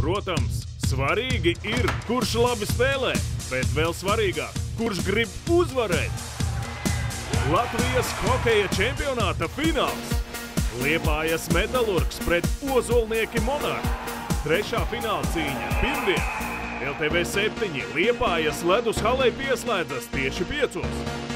Protams, svarīgi ir, kurš labi spēlē, bet vēl svarīgāk, kurš grib uzvarēt. Latvijas hokeja čempionāta fināls. Liepājas Metalurgs pret Ozolnieki Monarhi. Trešā fināla cīņa pirmdien. LTV 7 Liepājas ledus halē pieslēdzas tieši 5.